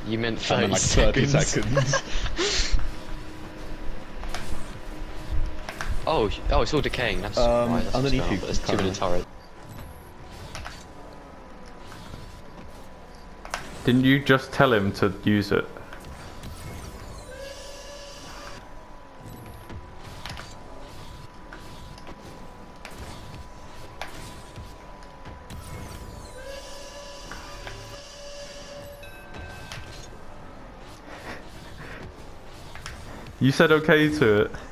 You meant And 30 then like 30 seconds. seconds. Oh, it's all decaying. That's why. That's underneath what's going on, you, but there's too many currently. turrets. Didn't you just tell him to use it? You said okay to it.